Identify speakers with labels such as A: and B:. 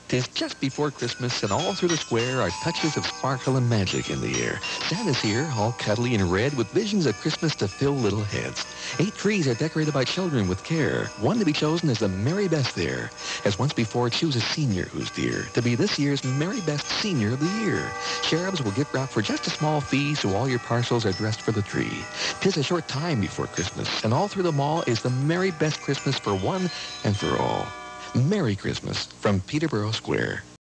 A: 'Tis just before Christmas, and all through the square are touches of sparkle and magic in the air. Santa's here, all cuddly and red, with visions of Christmas to fill little heads. 8 trees are decorated by children with care. One to be chosen is the Merry Best there. As once before, choose a senior who's dear to be this year's Merry Best Senior of the Year. Cherubs will gift wrap for just a small fee, so all your parcels are dressed for the tree. 'Tis a short time before Christmas, and all through the mall is the Merry Best Christmas for one and for all. Merry Christmas from Peterborough Square.